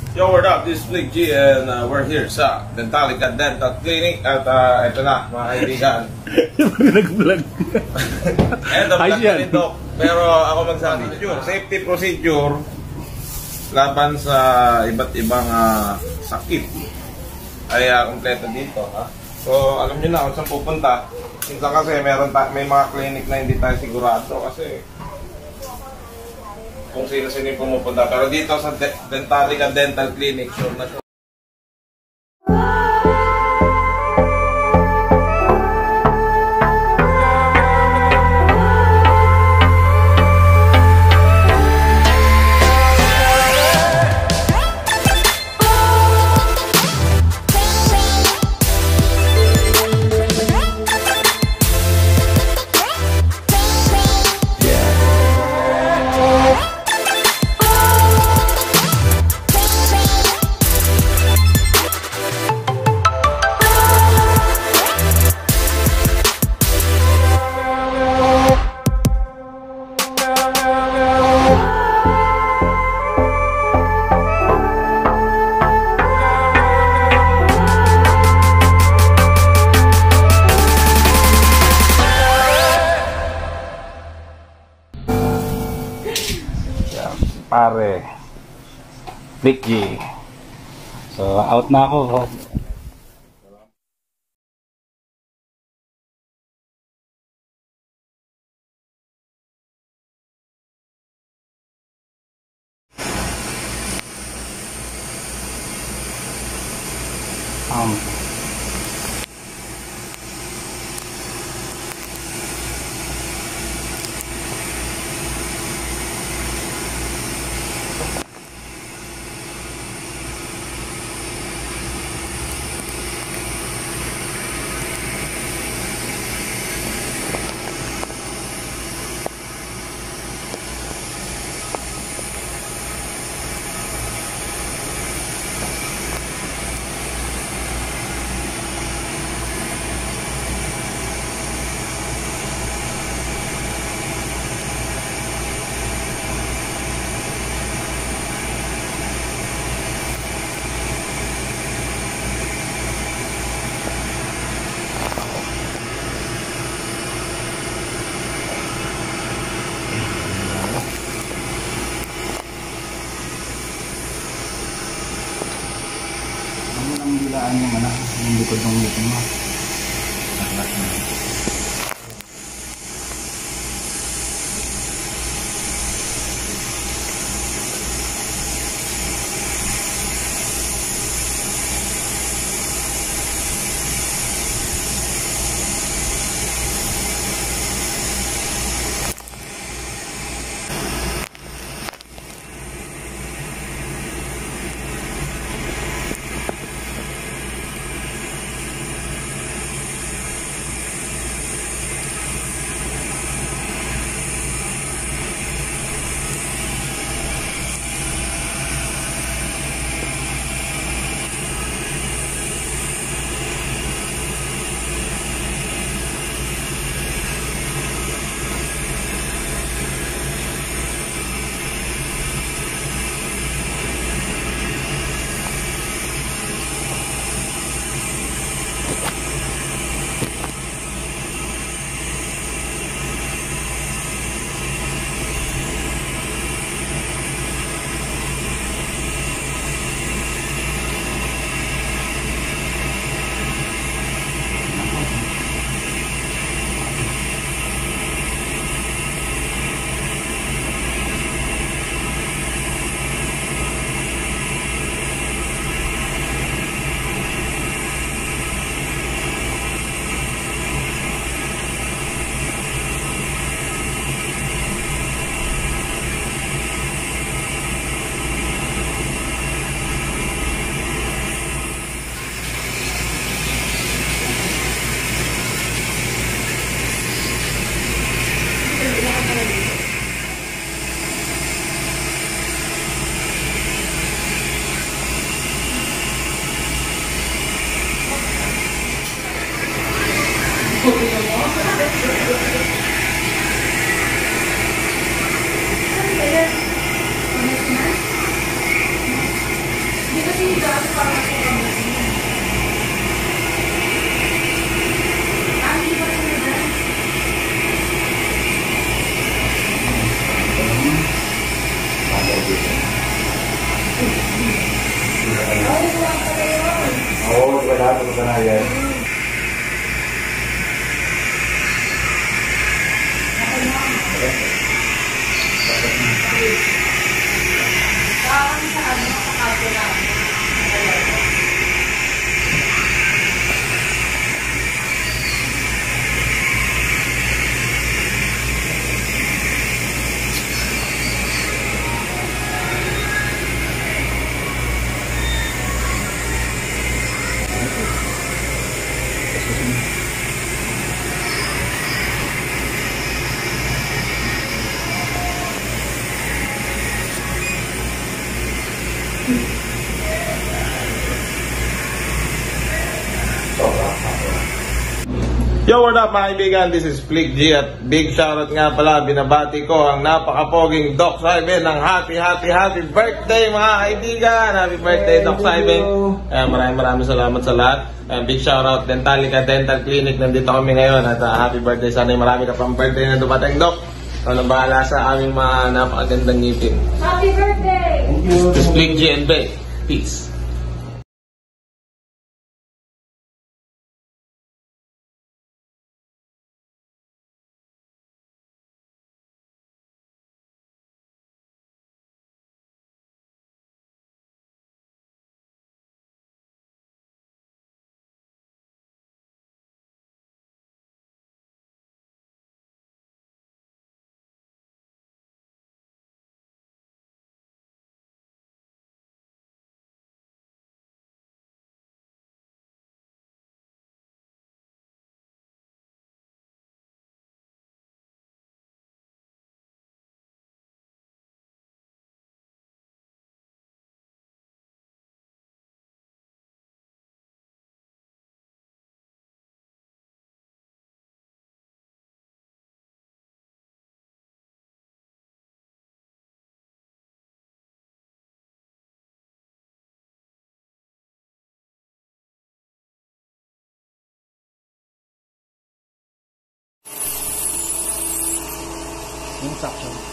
Yo, what up? This is Flick G and we're here sa Dentalica Dental Clinic at ito na, mga kaibigan. Nag-vlog. Eto, vlog na rin, Doc. Pero ako magsabi, safety procedure laban sa iba't ibang sakit ay kompleto dito. Ha? So, alam nyo na kung saan pupunta. Minsan kasi may mga clinic na hindi tayo sigurado kasi kung sino-sino yung pumupunta. Pero dito sa Dentalica Dental Clinic, sure na sure. Pare Vicky. So out na ako. Ang bilaan yung yung likod ng ngipin mo. Oo, di ba lahat ng kanayan? Yo, what up mga kaibigan? This is Flick G at big shoutout nga pala, binabati ko ang napakapoging Doc Saiben ng happy birthday mga kaibigan! Happy birthday Doc Saiben! Maraming salamat sa lahat. Big shoutout Dentalica Dental Clinic, nandito kami ngayon at happy birthday. Sana marami ka pang birthday na dumating, Doc. Ano bahala sa aming mga napakagandang ngipin. Happy birthday! Thank you. This is Flick G and Bay. Peace. Yung suction.